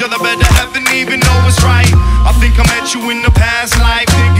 other better heaven even know it's right. I think I met you in the past life.